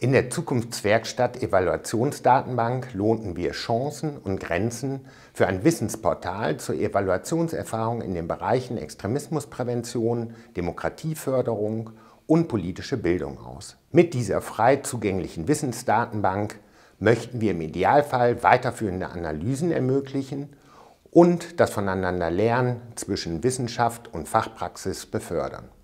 In der Zukunftswerkstatt Evaluationsdatenbank lohnten wir Chancen und Grenzen für ein Wissensportal zur Evaluationserfahrung in den Bereichen Extremismusprävention, Demokratieförderung und politische Bildung aus. Mit dieser frei zugänglichen Wissensdatenbank möchten wir im Idealfall weiterführende Analysen ermöglichen und das Voneinanderlernen zwischen Wissenschaft und Fachpraxis befördern.